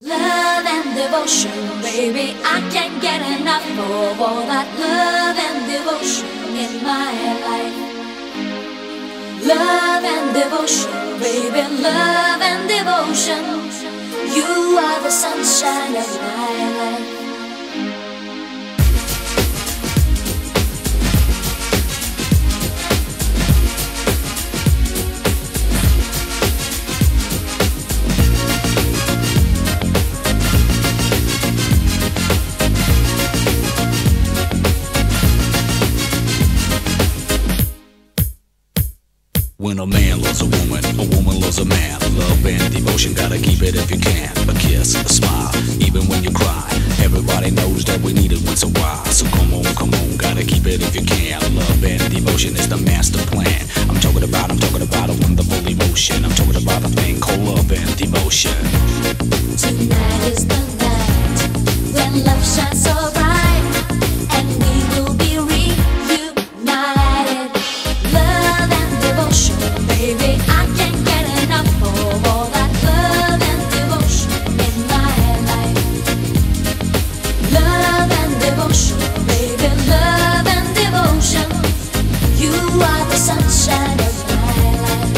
Love and devotion, baby, I can't get enough of all that love and devotion in my life. Love and devotion, baby, love and devotion. You are the sunshine of my life. When a man loves a woman loves a man. Love and devotion, gotta keep it if you can. A kiss, a smile, even when you cry. Everybody knows that we need it once in a while. So come on, gotta keep it if you can. Love and devotion is the master plan. I'm talking about a wonderful emotion. I'm talking about a thing called love and devotion. Tonight is the night when love shines so bright, and we will be reunited. Love and devotion, baby, I can't get enough of all that love and devotion in my life. Love and devotion, baby, love and devotion. You are the sunshine of my life.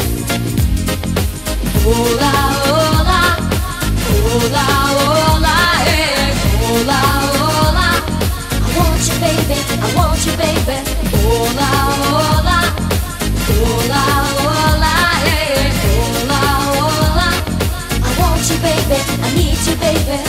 Hola, hola, hola, hola, hey, hola, hola. I want you, baby, I want you, baby. Hola, hola, hola, hola, hey, hola, hola. I want you, baby, I need you, baby.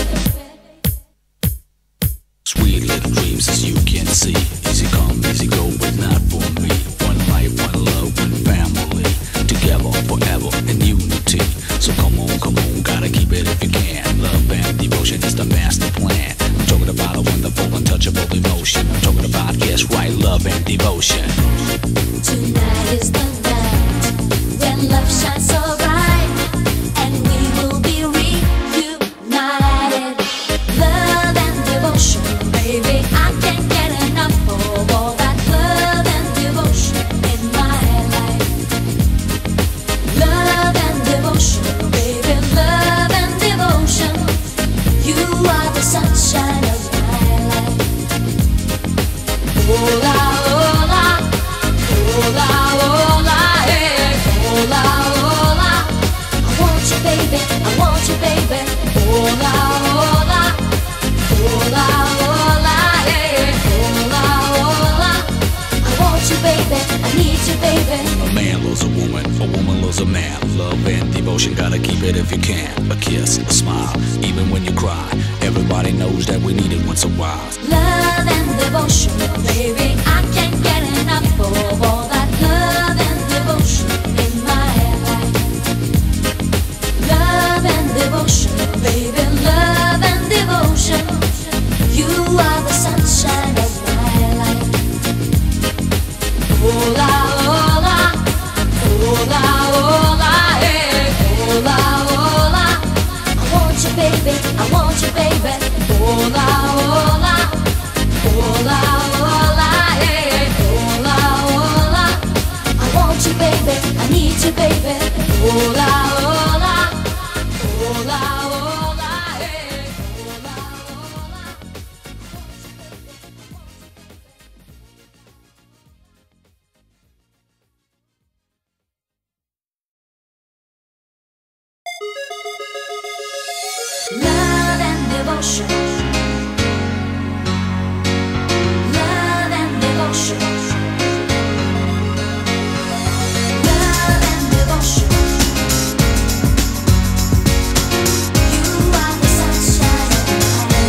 Sweet little dreams as you can see. Easy come, easy go, but not for me. One life, one love, one family. Together forever in unity. So come on, gotta keep it if you can. Love and devotion is the master plan. I'm talking about a wonderful, untouchable emotion. I'm talking about, yes, right, love and devotion. Tonight is the night when love shines so bright, and we will be reunited. Love and devotion, baby, I can't get enough of all that love and devotion in my life. Love and devotion, baby, love and devotion. You are the sunshine of my life. Hola, hola, hola, hola, hey, hola, hola. I want you, baby, I want you, baby. Hola, hola, hola, hola, hey, hola, hola. I want you, baby, I need you, baby. When a man loves a woman loves a man. Love and devotion, gotta keep it if you can. A kiss, a smile, even when you cry. Everybody knows that we need it once in a while. Love and devotion, baby, I can't get enough of all that love and devotion in my life. Love and devotion, baby, love and devotion. You are the sunshine of my life. Hola, hola, hola, hola, hey, hola, hola. I want you, baby, I want you, baby. Hola, hola, hola, hola, hey, hola, hola. I want you, baby, I need you, baby. Hola, hola, hola, hola, hey, hola, hola. Love and devotion. Love and devotion. Love and devotion. You are the sunshine of my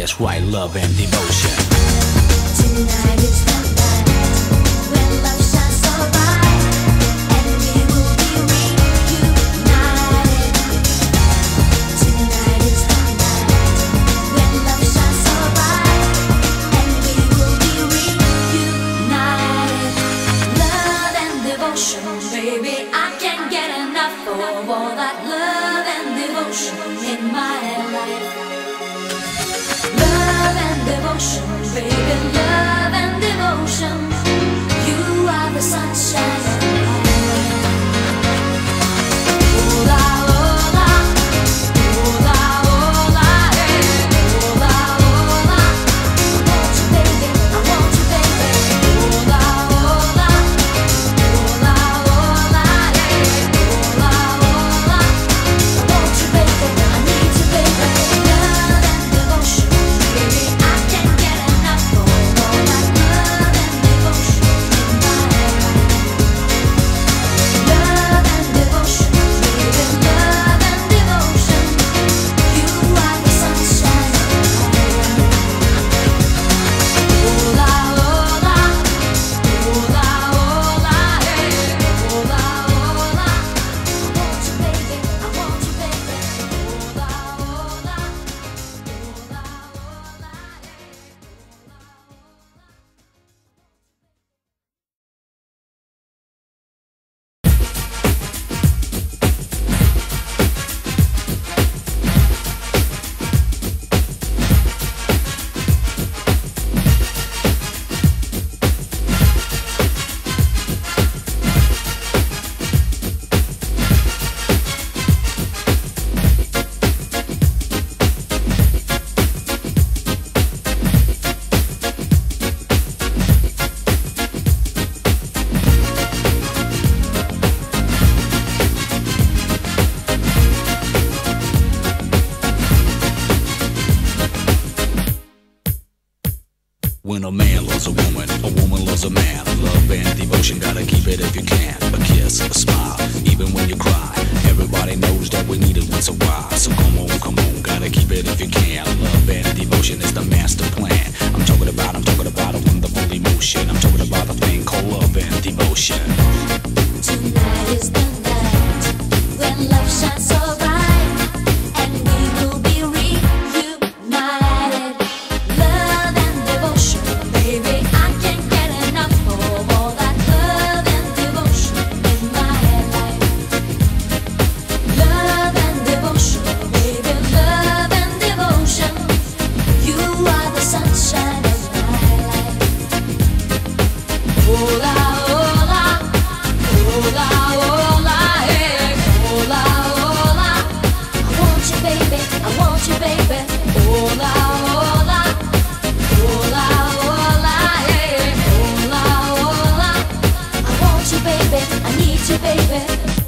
guess right, love and devotion. Tonight is the night when love shines so bright, and we will be reunited. Tonight is the night when love shines so bright, and we will be reunited. Love and devotion, baby, I can't get enough of all that love and devotion in my life. Love and devotion, baby, love and devotion. You are the sunshine of my life. Ola, ola, ola, ola, hey. Ola, ola, I want you, baby, I want you, baby. Ola, ola, ola, ola, hey. Ola, ola, I want you, baby, I need you, baby. Love and devotion, baby, I can't get enough of all that love and devotion in my life. Love and devotion, baby, love and devotion. You are the sunshine of my life. Ola, ola, ola, ola, hey. Ola, ola, I want you, baby, I want you, baby. Ola, ola, ola, ola, When a man loves a woman loves a man. Love and devotion, gotta keep it if you can. A kiss, a smile, even when you cry. Everybody knows that we need it once a while. So come on, gotta keep it if you can. Love and devotion is the master plan. I'm talking about a wonderful emotion. I'm talking about the thing called love and devotion. Tonight is the night when love shines so bright, and we will be reunited. Love and devotion, baby, I can't get enough of all that love and devotion in my life. Love and devotion, baby, love and devotion. You are the sunshine of my life. Ola, ola, ola, ola, hey. Ola, ola, I want you, baby, I want you, baby. Ola, ola, ola, ola, hey. Ola, ola, I want you, baby, I need you, baby.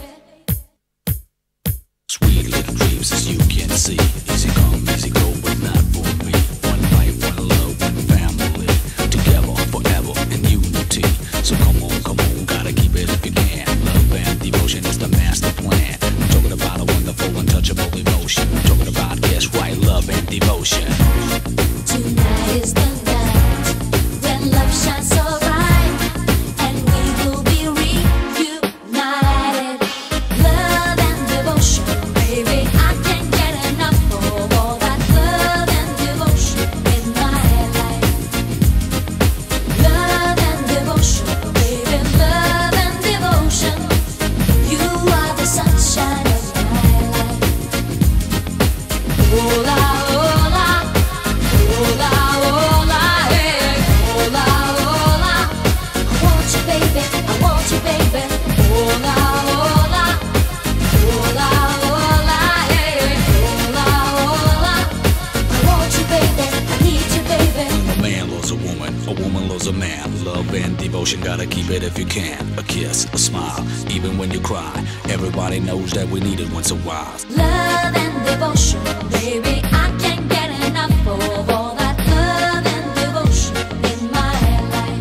Sweet little dreams as you can see. Easy come, easy go, but not for me. One life, one love, one family. Together forever in unity. So come on, gotta keep it if you can. Love and devotion is the master plan. I'm talking about a wonderful, untouchable emotion. I'm talking about, guess right, love and devotion. Tonight is the night when love shines so bright, and we will be reunited. Love and devotion, baby, I can't get enough of all that love and devotion in my life. Love and devotion, baby, love and devotion. You are the sunshine of my life. Ola, ola, ola, ola, hey. Ola, ola, I want you, baby, I want you, baby. Ola, ola, ola, ola, hey. Ola, ola, I want you, baby, I need you, baby. A man loves a woman loves a man. Love and devotion, gotta keep it if you can. A kiss, a smile, even when you cry. Everybody knows that we need it once a while. Love and devotion, baby, I can't get enough of all that love and devotion in my life.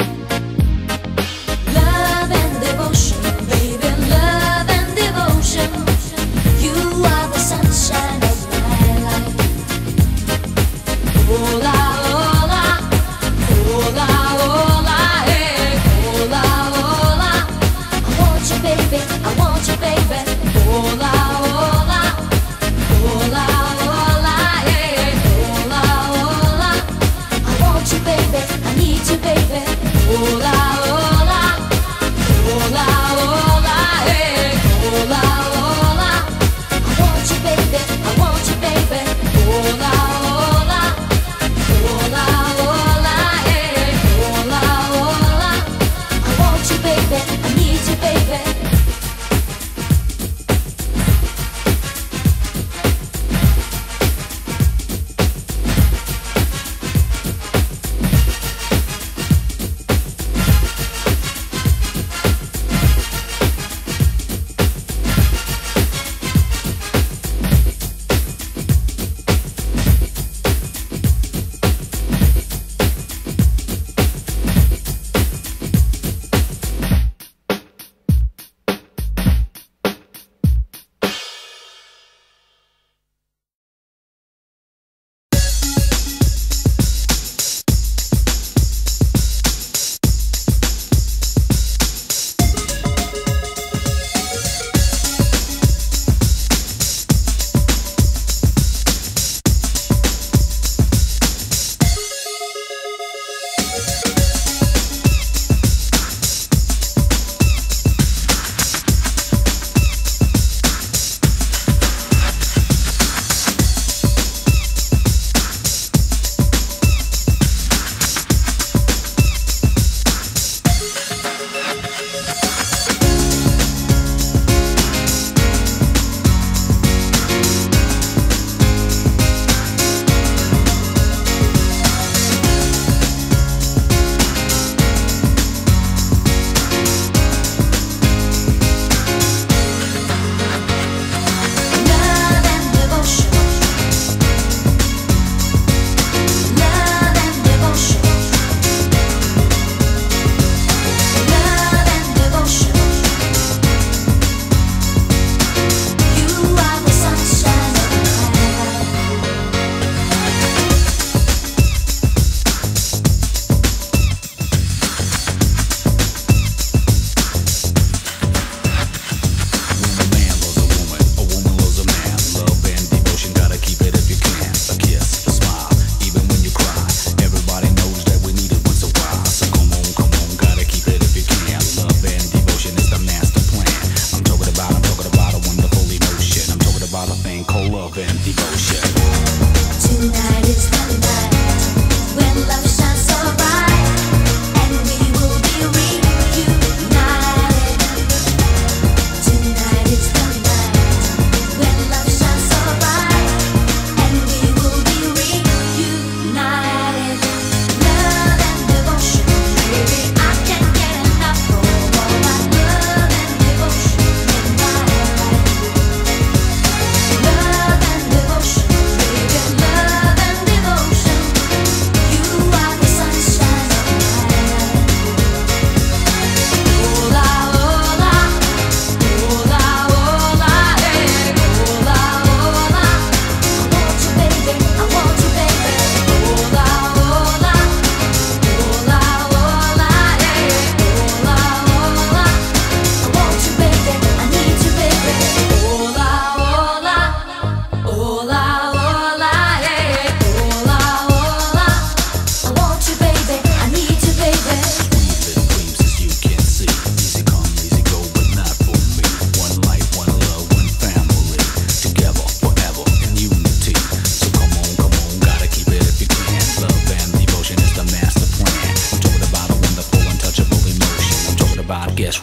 Love and devotion, baby, love and devotion. You are the sunshine of my life. Ola,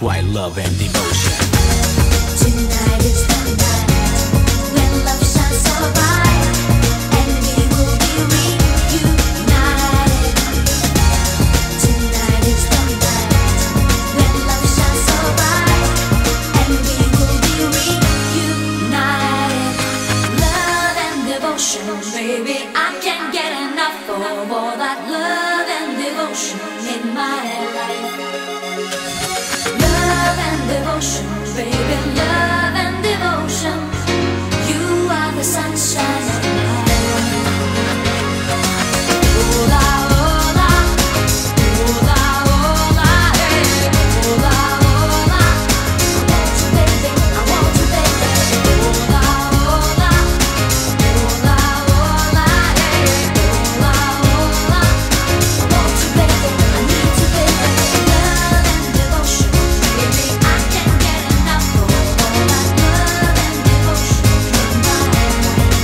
white love and devotion. Tonight is the night when love shines so bright, and we will be reunited. Tonight is the night when love shines so bright, and we will be reunited. Love and devotion, baby, I can't get enough of all that love and devotion in my life. Love and devotion, baby, love and devotion. You are the sunshine of my life. Ola, ola, ola, ola, hey. Ola, ola, I want you, baby, I want you, baby. Ola, ola, ola, ola, hey. Ola, ola, I want you, baby, I need you, baby. Love and devotion, baby, I can't get enough of all that love and devotion in my life.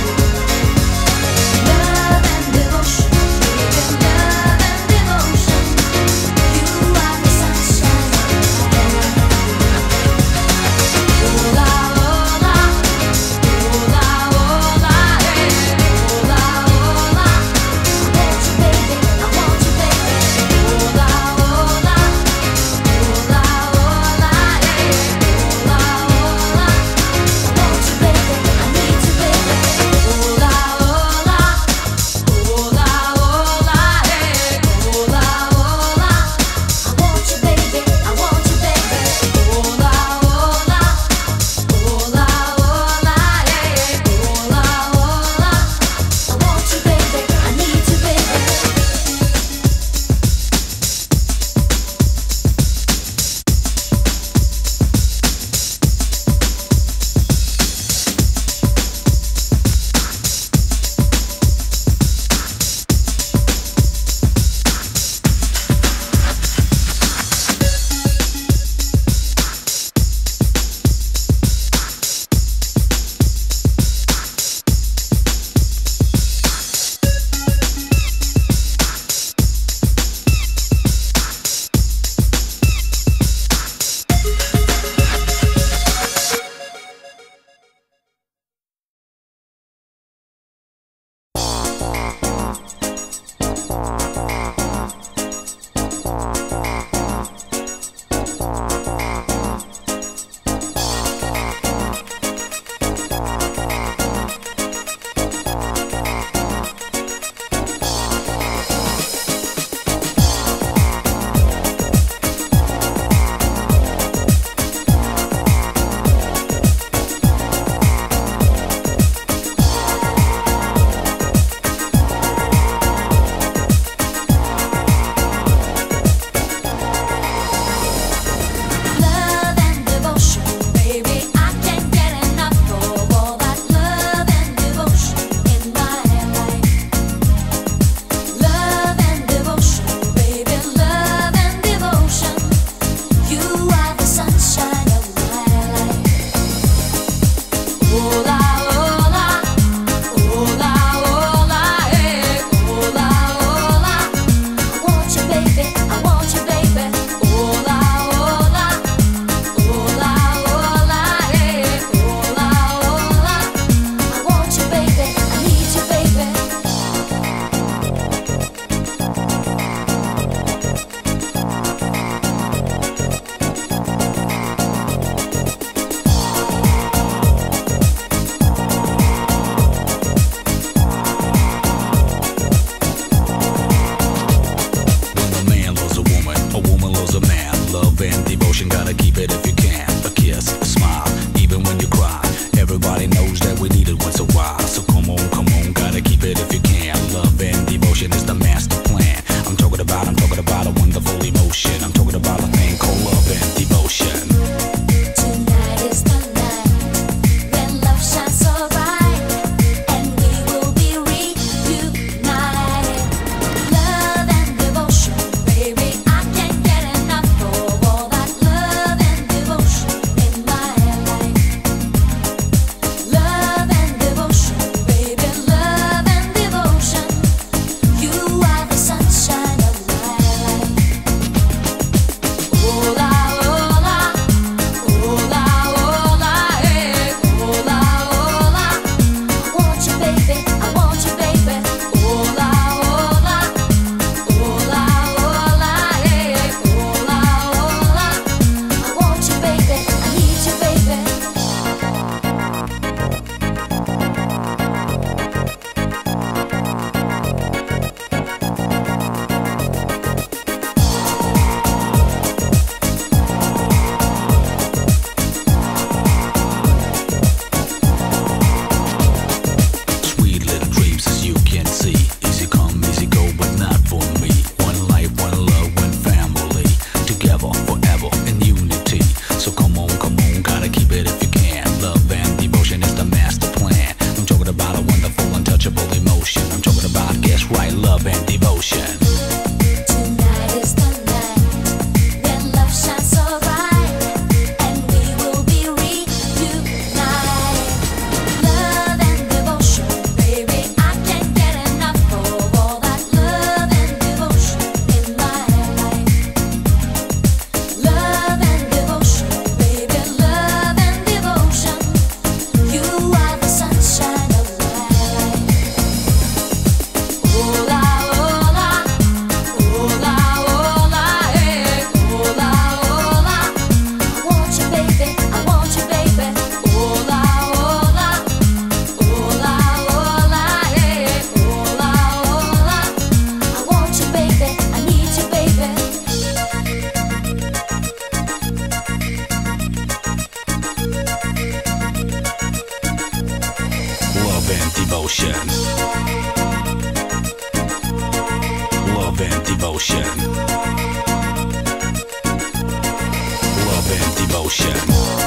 Love and devotion, baby, love and devotion. You are the sunshine of my life. Ola, ola, ola, ola, hey. Ola, ola, I want you, baby, I want you, baby. Ola, ola, ola, ola, hey. Ola, ola, I want you, baby, I need you, baby. Ola, ola, ola, ola, hey. Ola, ola, I want you, baby, I want you, baby. Ola, ola, ola, ola, hey. Ola, ola, I want you, baby, I need you, baby. Love and devotion, baby, I can't get enough of all that love and devotion in my life. Love and devotion, baby, love and devotion. You are the sunshine of my life. Ola, ola, ola, ola, hey. Ola, ola, I want you, baby, I want you, baby. Ola, ola, ola, ola, hey. Ola, ola, I want you, baby, I need you, baby. When a man loves a woman loves a man. Love and devotion, gotta keep it if you can. A kiss, a smile, even when you cry. Everybody knows that we need it once a while. So come on, gotta keep it if you can. Love and devotion is the master plan. I'm talking about a wonderful emotion. I'm talking about a thing called love and devotion. Tonight is the night when love shines so bright, and we will be reunited. Love and devotion, baby, I can't get enough of all that love and devotion in my life. devotion. Love and devotion. Love and devotion.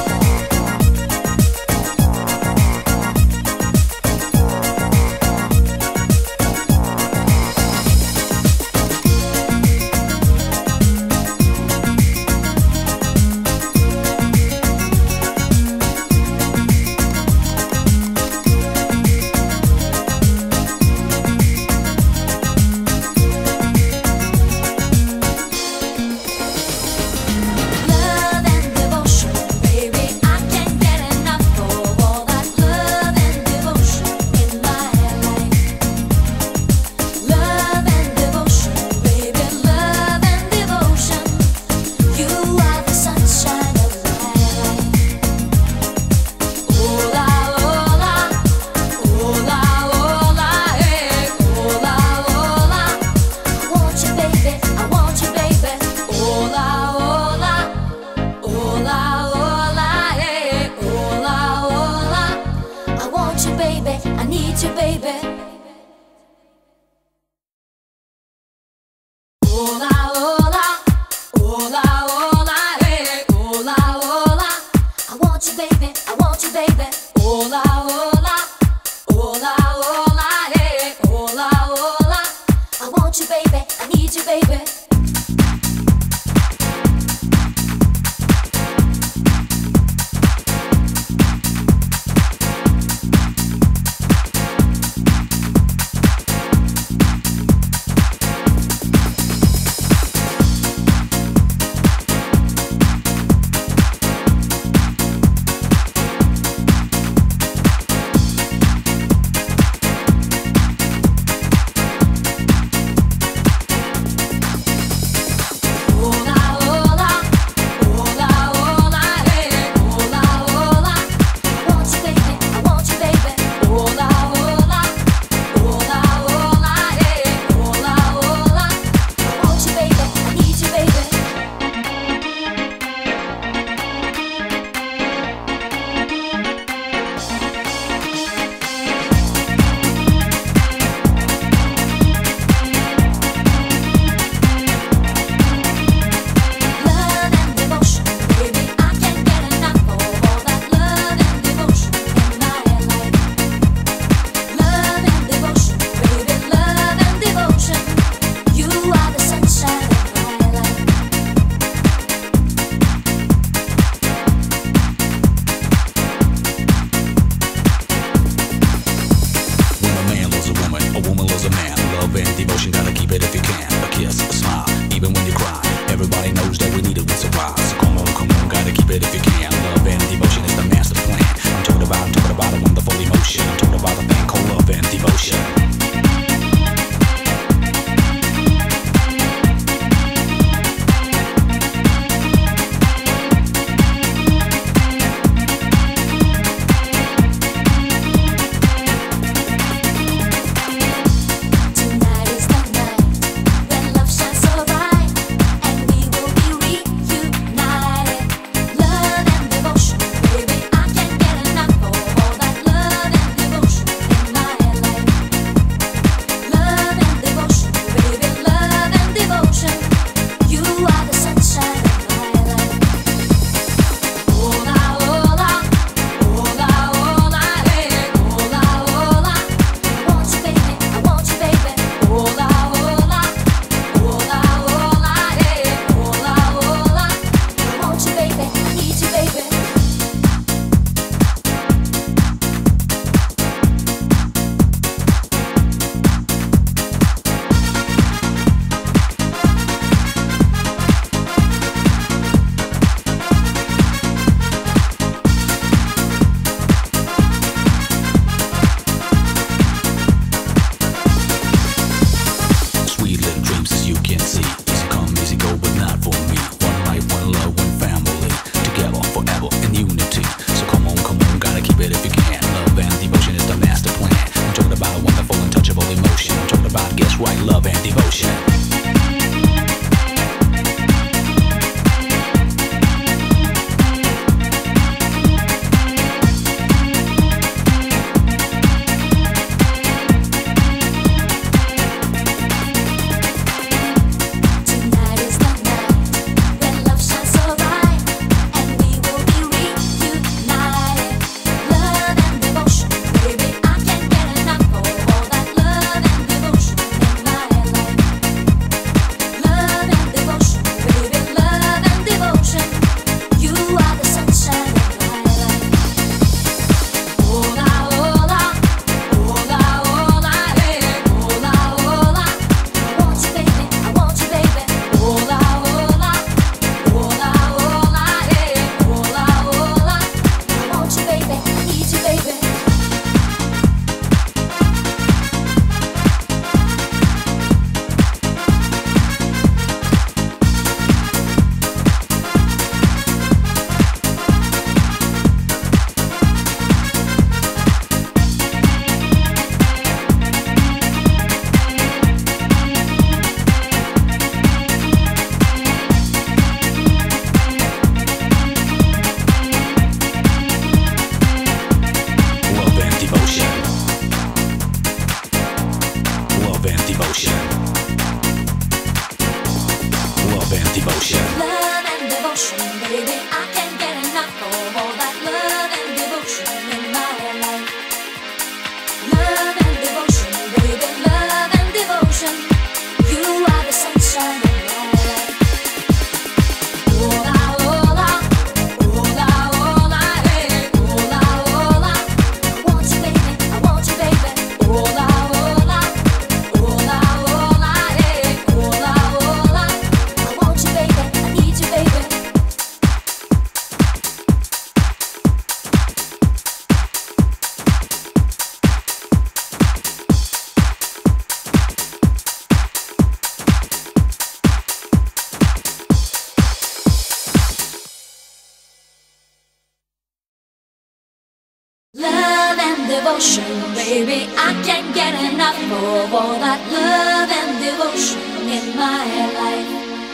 and devotion, baby. I can't get enough of all that love and devotion in my life.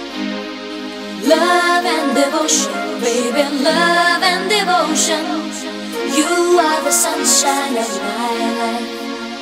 Love and devotion, baby, love and devotion. You are the sunshine of my life.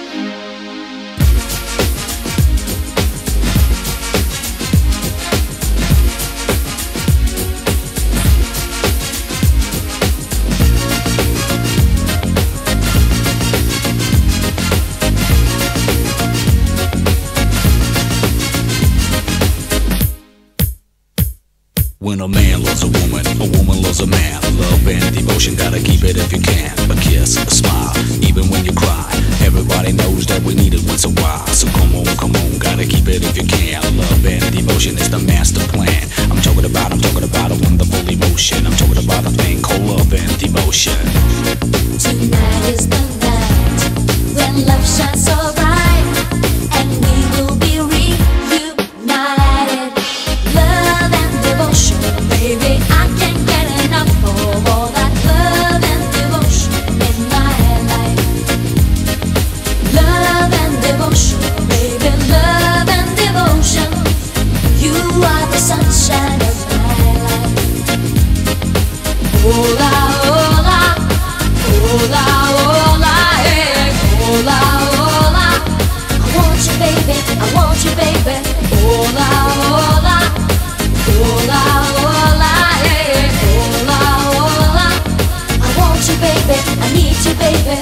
When a man loves a woman loves a man. Love and devotion, gotta keep it if you can. A kiss, a smile, even when you cry. Everybody knows that we need it once in a while. So come on, gotta keep it if you can. Love and devotion is the master plan. I'm talking about a wonderful emotion. I'm talking about a thing called love and devotion. Tonight is the night when love shines so bright, and we will be reunited. Love and devotion, baby, I can't get enough of all that love and devotion in my life. Love and devotion, baby, love and devotion. You are the sunshine of my life. Hola, hola, hola, hola, hey, hola, hola. I want you, baby, I want you, baby. Hola, hola, hola, hola, hey, hola, hola. I want you, baby, I need you, baby.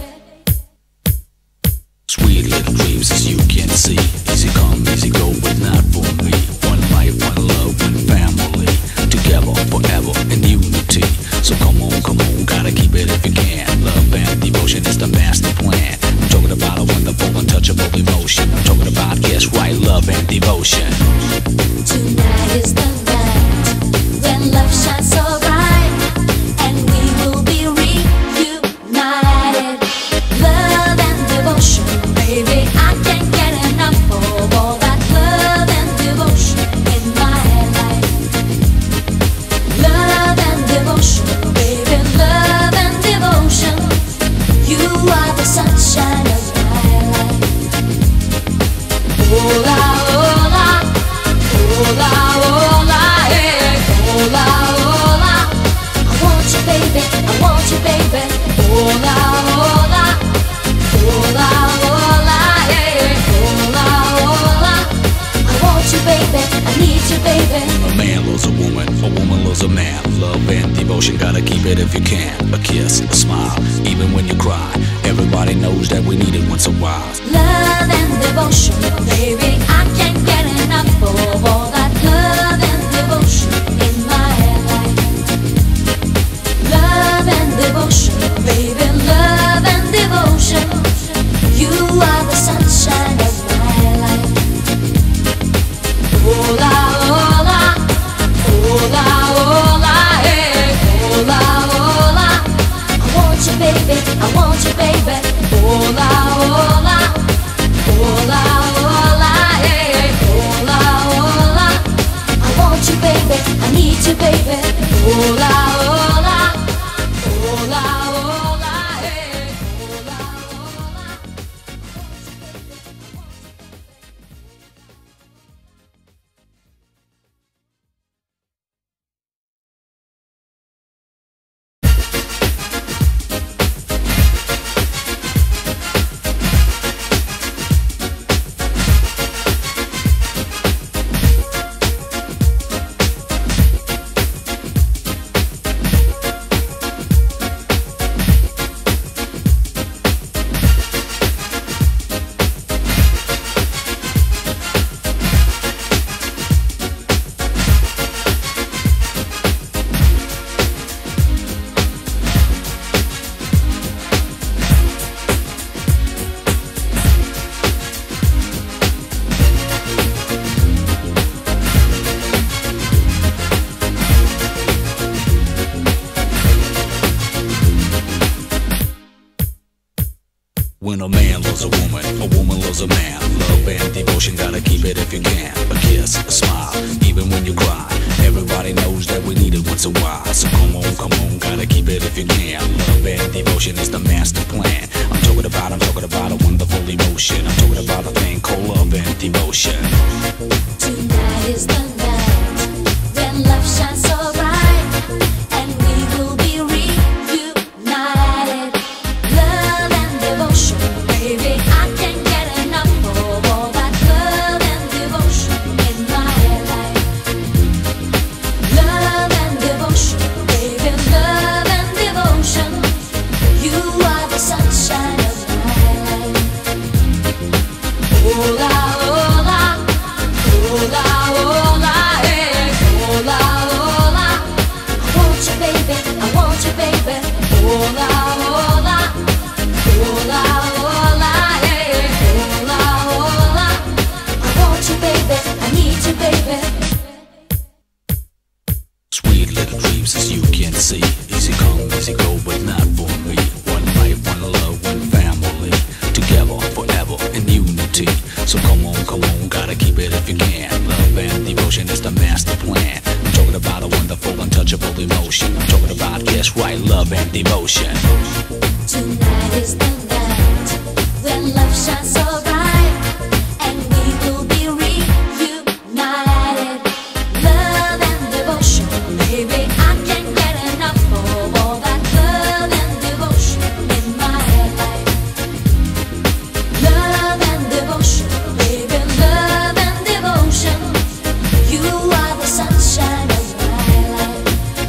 Sweet little dreams as you can see. Easy come, easy go, but not for me. One life, one love, one family. Together forever in unity. So come on, gotta keep it if you can. Love and devotion is the master plan. I'm talking about a wonderful, untouchable emotion. I'm talking about, yes, right, love and devotion. Tonight is the night when love shines so bright, and we will be reunited. Love and devotion, baby, I can't get enough of all that love and devotion in my life. Love and devotion, baby, love and devotion. You are the sunshine of my life. Hola, hola, hola, hola, hey, hola, hola. I want you, baby, I want you, baby. Hola, hola, hola, hola, hey, hola, hola. I want you, baby, I need you, baby. A man loves a woman loves a man. Love and devotion, gotta keep it if you can. A kiss, a smile, even when you cry. Everybody knows that we need it once in a while. Love and devotion, baby, I can't get enough of all that love and devotion in my life. Love and devotion, baby, love and devotion. You are the sunshine of my life. Hola, hola, hola, hola, hey, hola, hola. I want you, baby, I want you, baby. Hola, hola, hola, hola, hey, hola, hola. I want you, baby, I need you, baby. Hola, hola, hola, hola, hey, hola, hola. When a man loves a woman loves a man. Love and devotion, gotta keep it if you can. A kiss, a smile, even when you cry. Everybody knows that we need it once in a while. So come on, gotta keep it if you can. Love and devotion is the master plan. I'm talking about a wonderful emotion. I'm talking about a thing called love and devotion. Tonight is the night when love shines so bright, and we will be reunited. Love and devotion, baby, I can't get enough of all that love and devotion in my life. Love and devotion, baby, love and devotion. You are the sunshine of my life. Hola, hola, hola, hola, hey, hola, hola. I want you, baby, I want you, baby. Hola, hola, hola, hola, hey, hola, hola. I want you, baby, I need you, baby. Sweet little dreams as you can see. Easy come, easy go, but not for me. One life, one love, one family. Together, forever, in unity. So come on, gotta keep it if you can. Love and devotion is the master plan. I'm talking about a wonderful, untouchable emotion. I'm talking about, yes, right, love and devotion. Tonight is the night when love shines so bright, and we will be reunited. Love and devotion, baby, I can't get enough of all that love and devotion in my life. Love and devotion, baby, love and devotion. You are the sunshine of my life.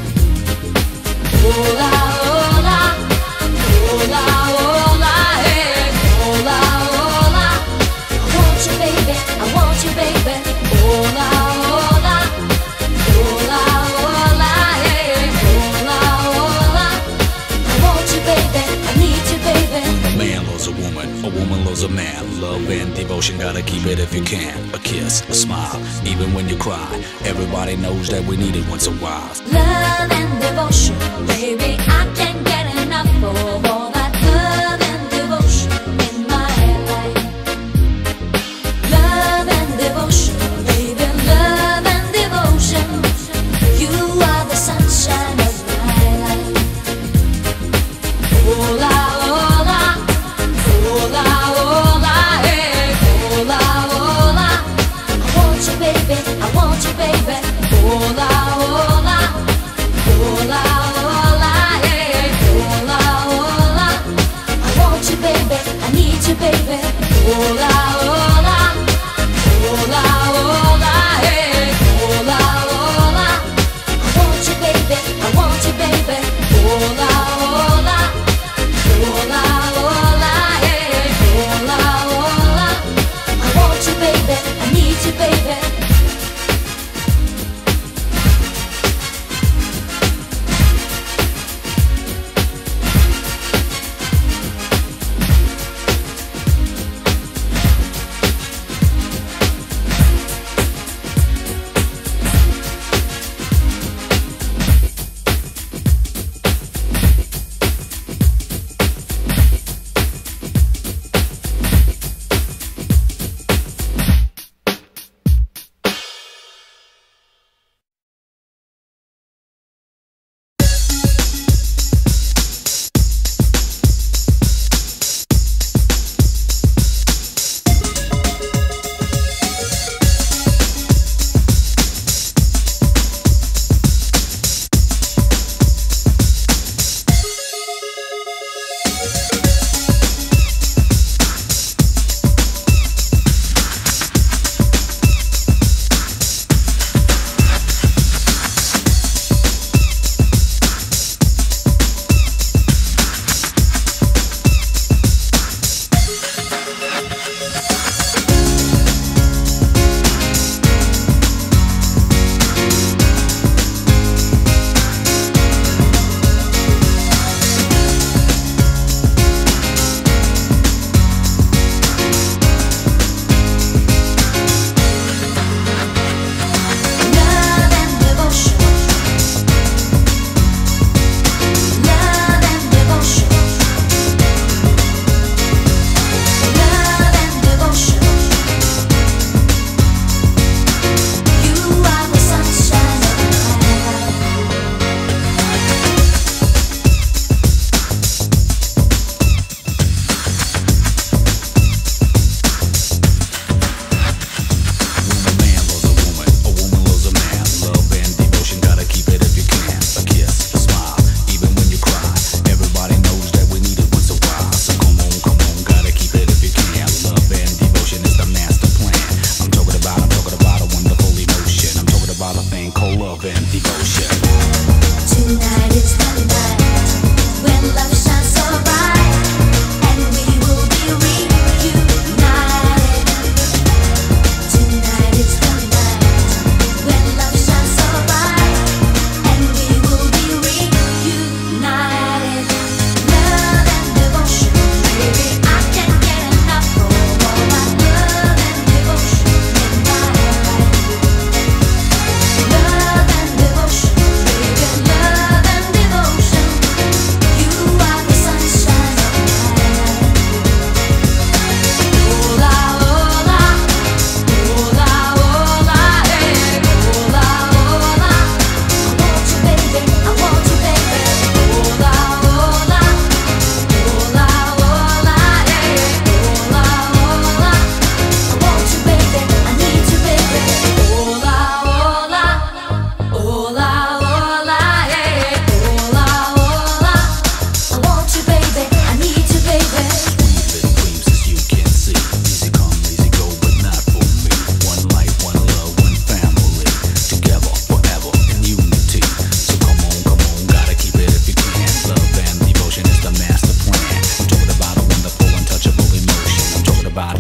Hola, hola, hola, hola, hey, hola, hola. I want you, baby, I want you, baby. Hola, hola, hola, hola, hey, hola, hola. I want you, baby, I need you, baby. A man loves a woman loves a man. Love and devotion, gotta keep it if you can. A kiss, a smile, even when you cry. Everybody knows that we need it once in a while. Love and devotion, baby, I can't get enough of all that love and devotion in my life. Love and devotion, baby, love and devotion. You are the sunshine of my life. Hola, hola, hola, hola, hey, hola, hola. I want you, baby, I want you, baby. Hola, hola, hola, hola, hey,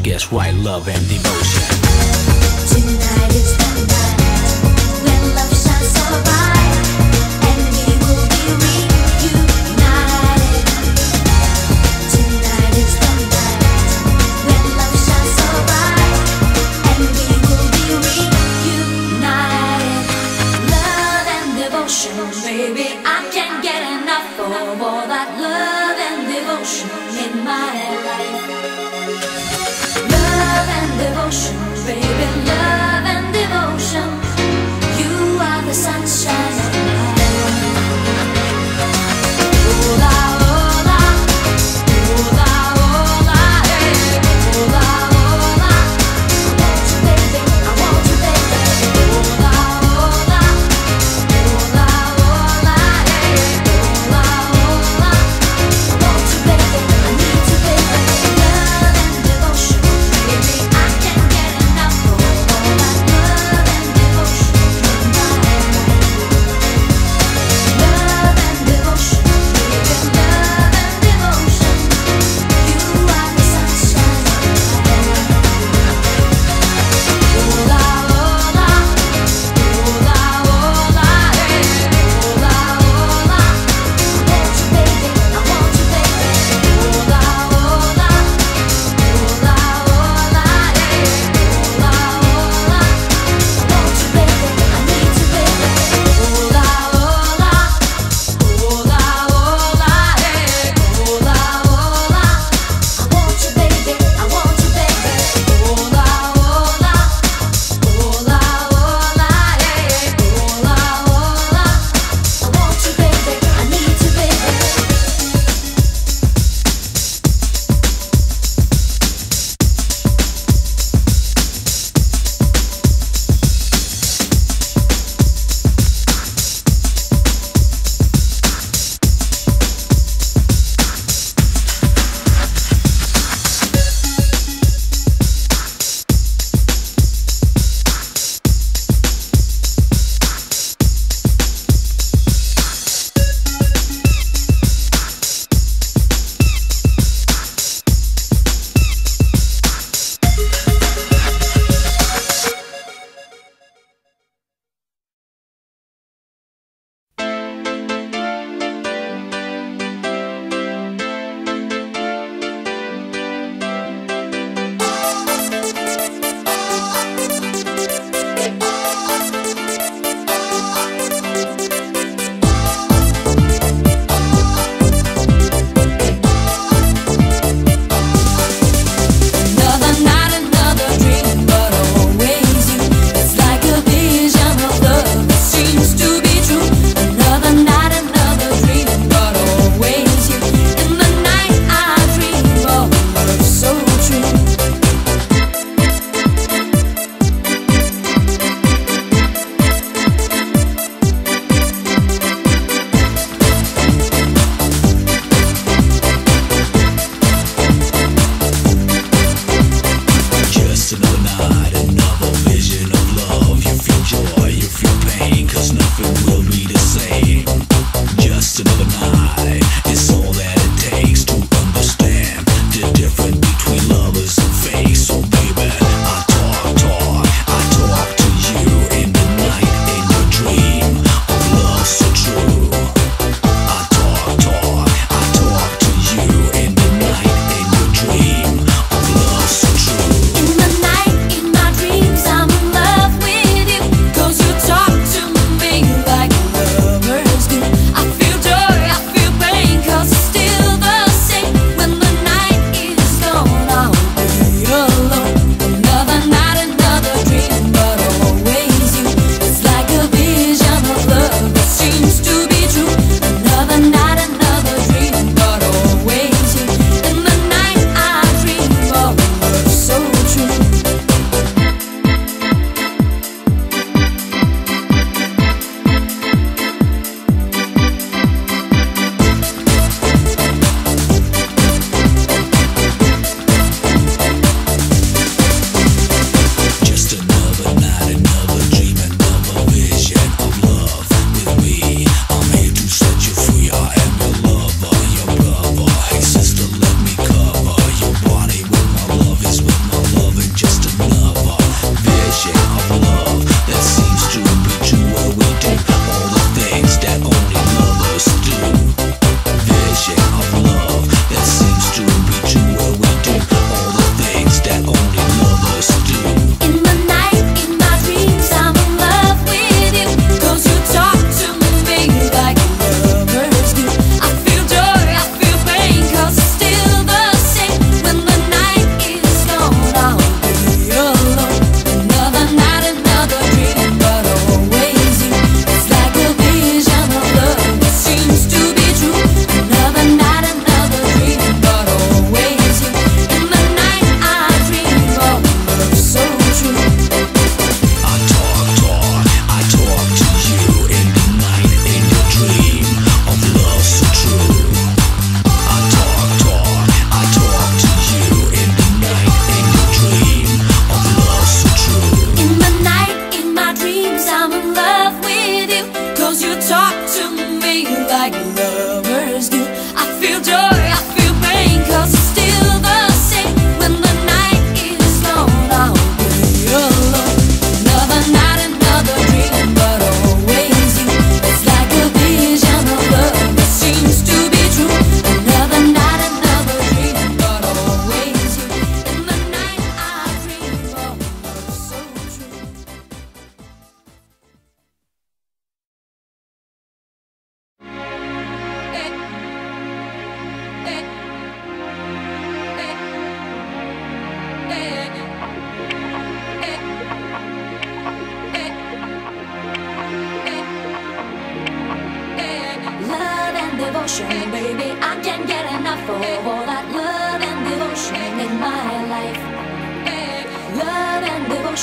Guess right, love and devotion. Tonight is the night when love shines so bright, and we will be reunited. Tonight is the night when love shines so bright, and we will be reunited. Love and devotion, baby, I can't get enough of all that love and devotion in my life. Love and devotion.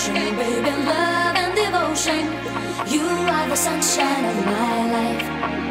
devotion, baby, love and devotion. You are the sunshine of my life.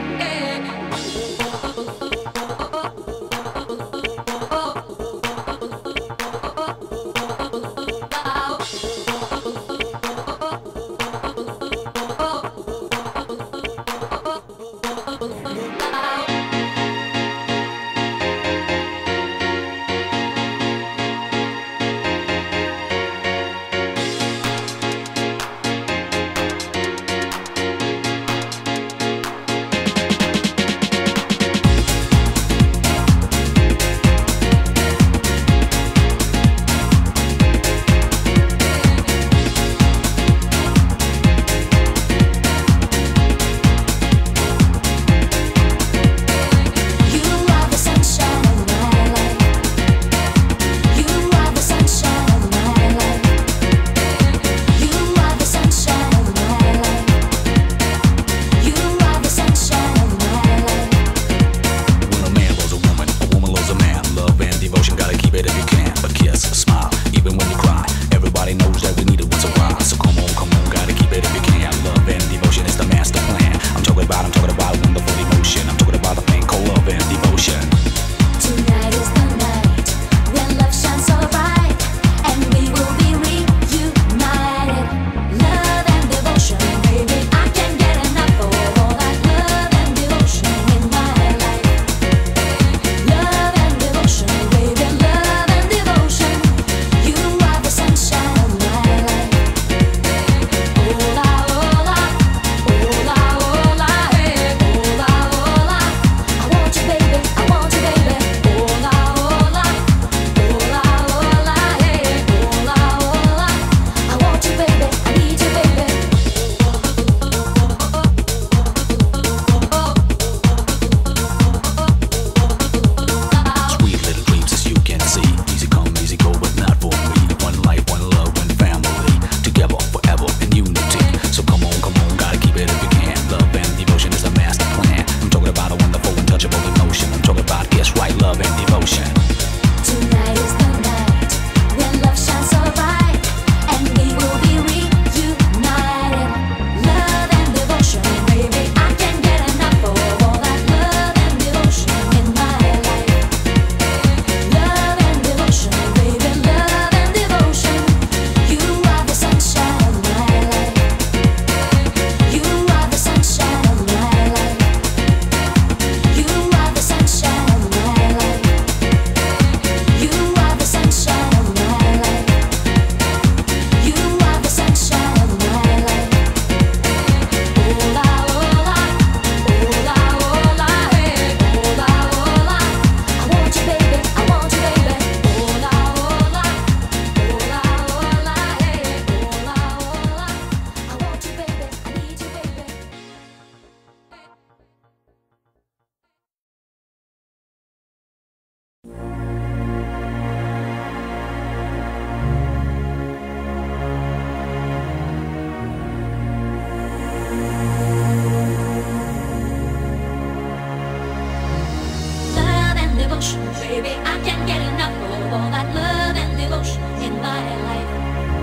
Baby, I can't get enough of all that love and devotion in my life.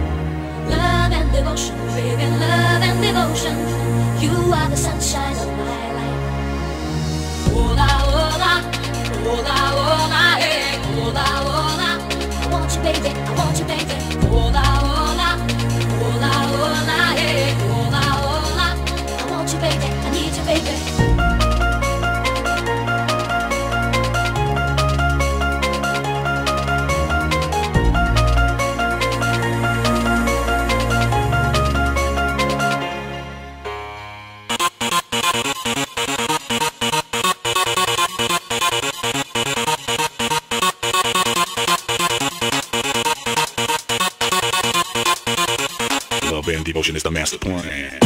Love and devotion, baby, love and devotion. You are the sunshine of my life. Hola, hola, hola, hola, hey, hola, hola. I want you, baby, I want you, baby. Hola, hola, hola, hola, hey, hola, hola. I want you, baby, I need you, baby. Love and devotion is the master plan.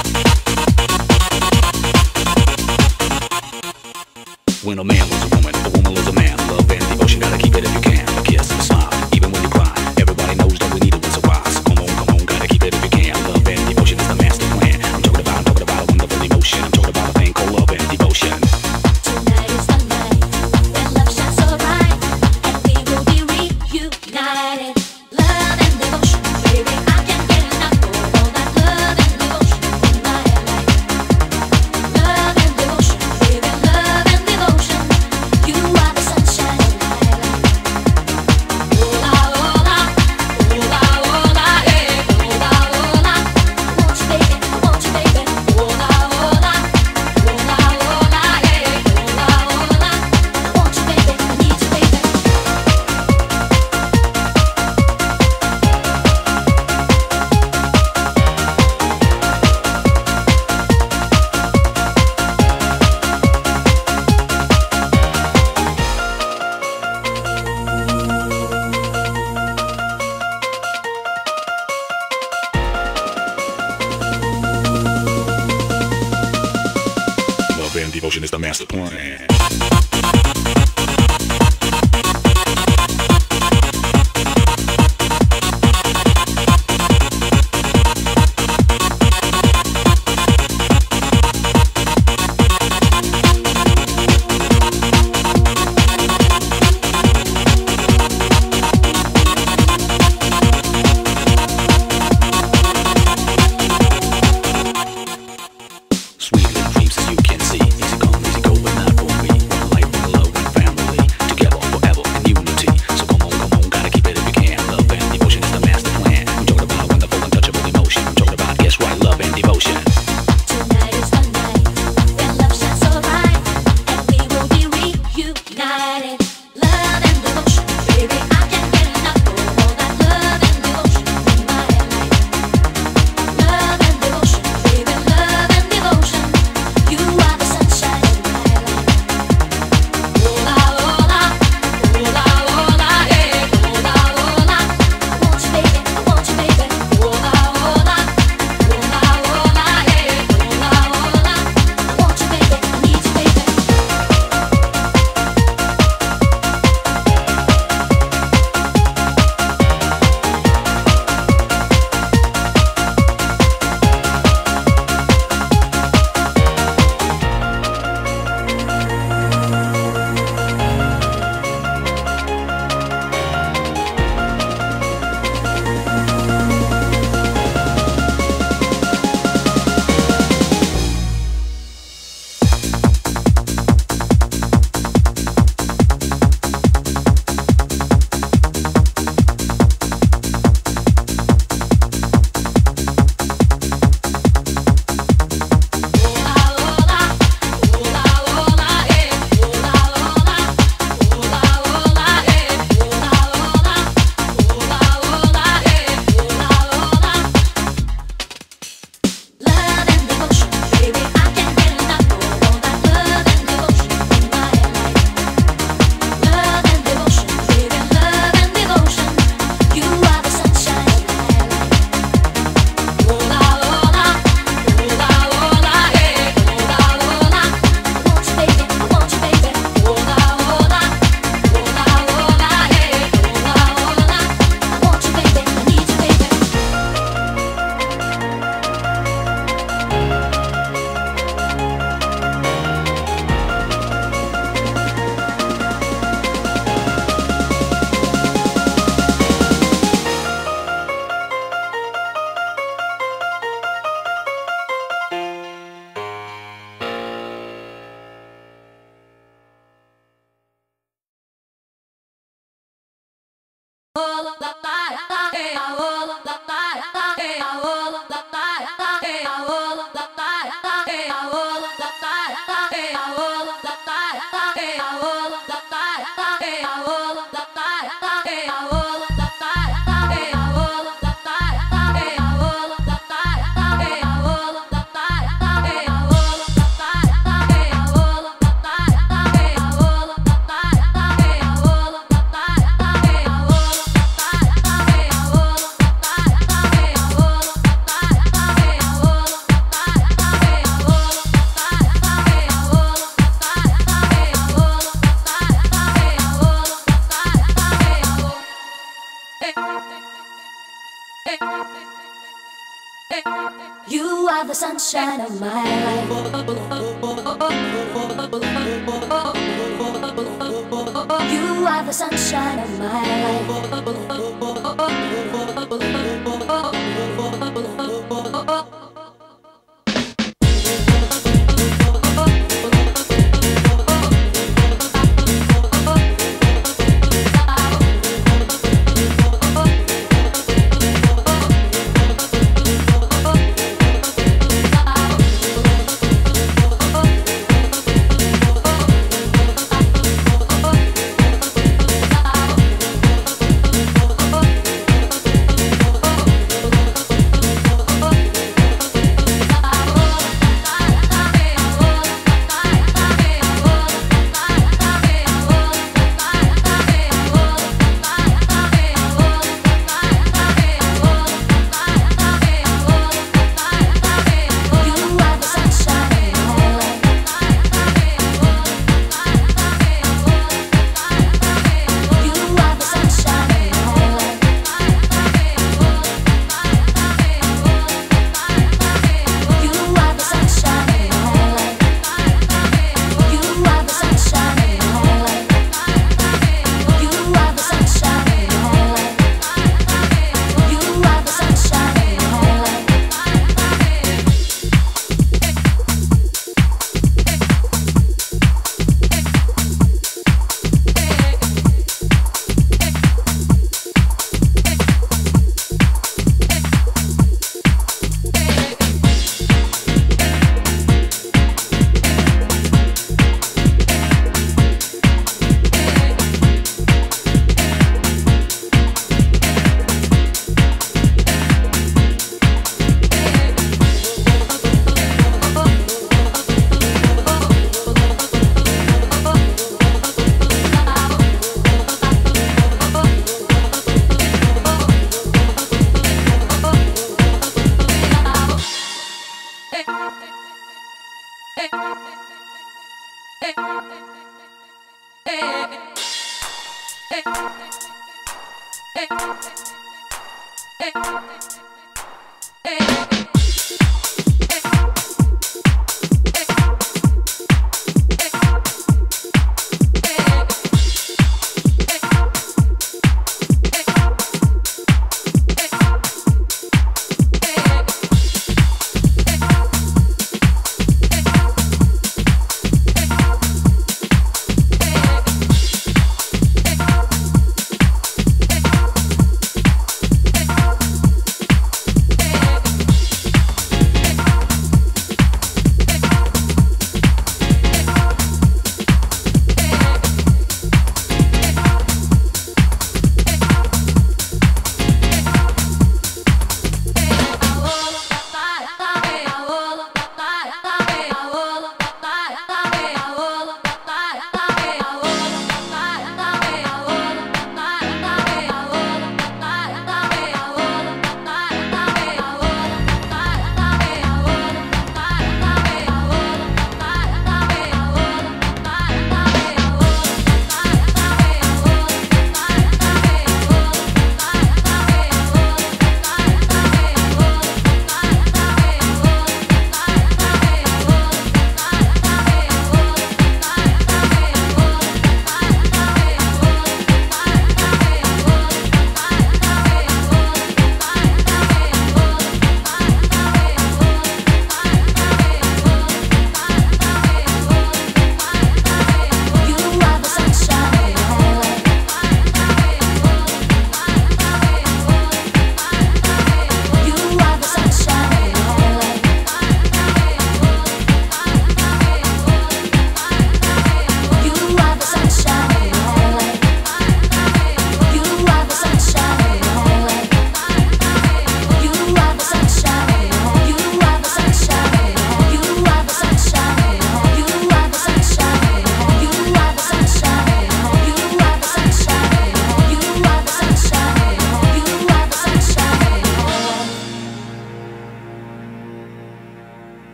When a man was a woman and devotion is the master plan. You are the sunshine of my life. You are the sunshine of my life.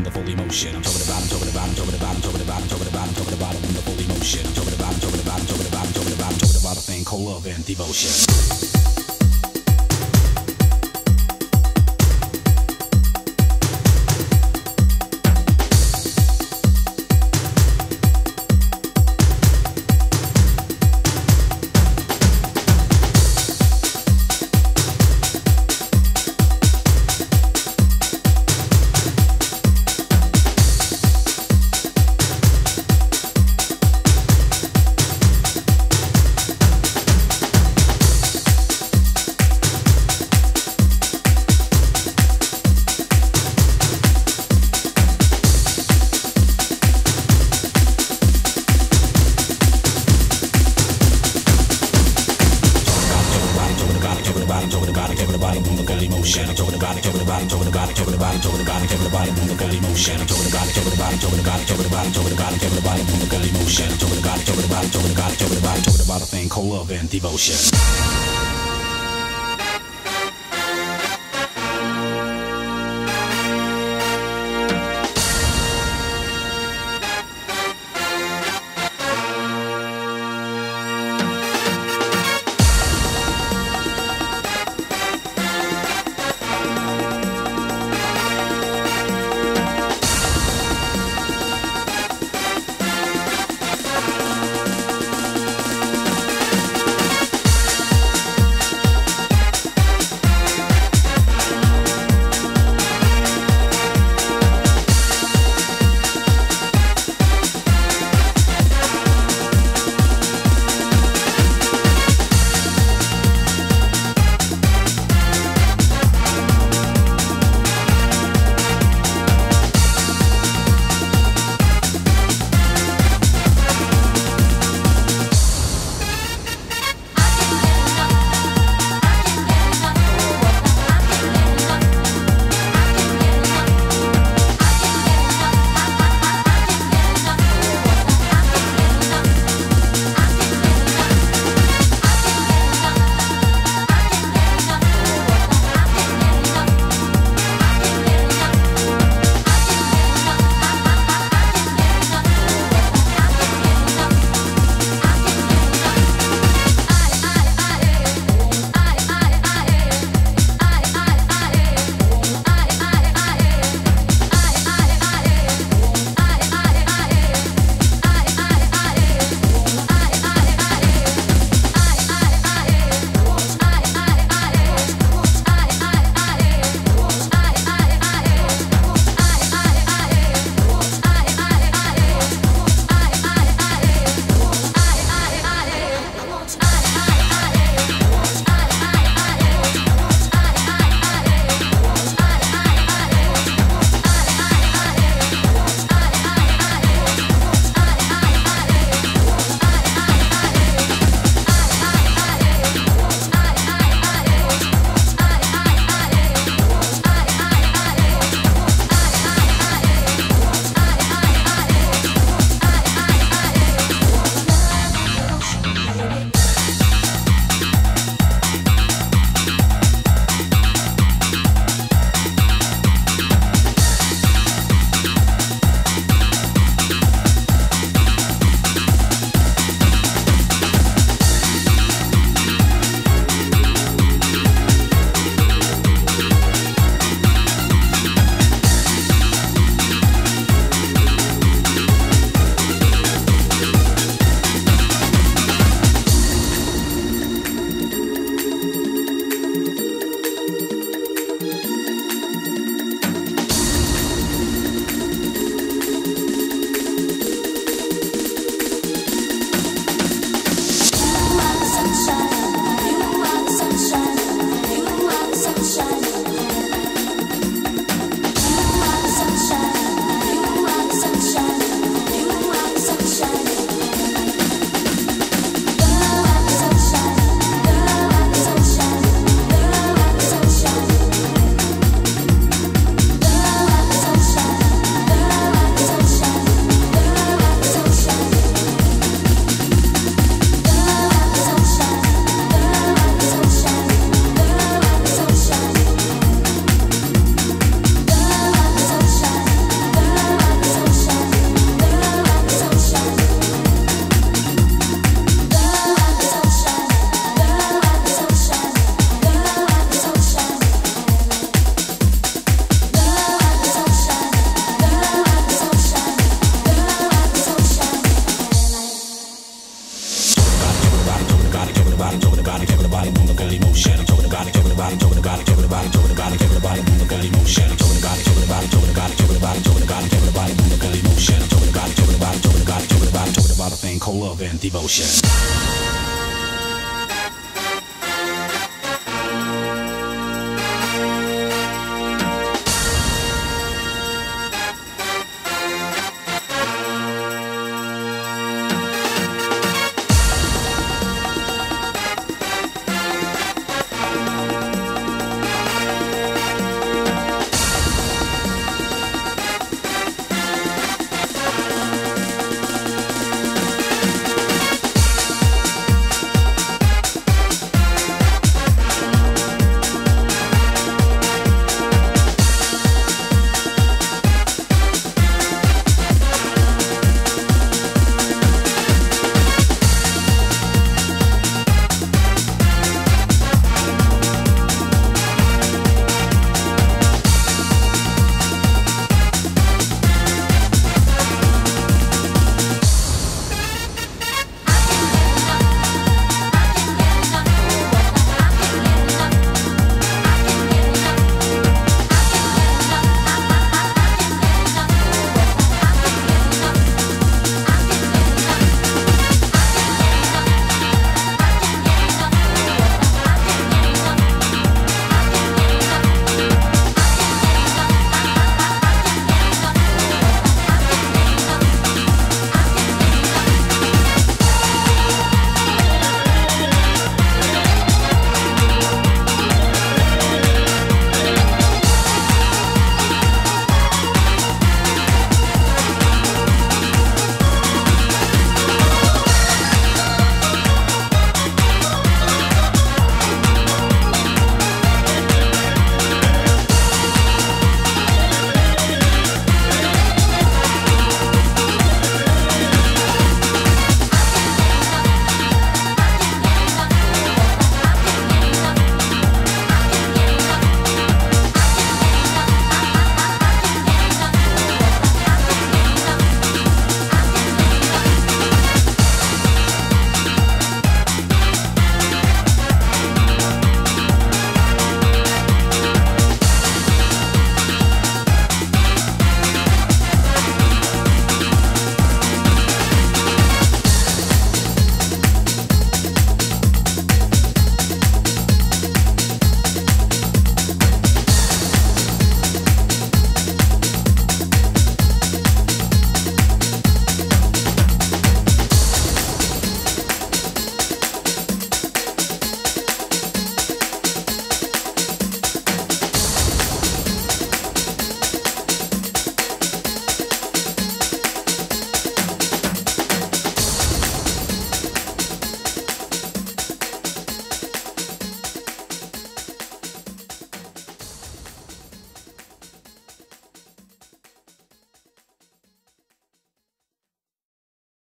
wonderful emotion. I'm talking about, I'm talking about, I'm talking about, I'm talking about, I'm talking about, I'm talking about a wonderful emotion. I'm talking about, I'm talking about, I'm talking about, I'm talking about, I'm talking about a thing called love and devotion. About a thing called love and devotion. love and devotion.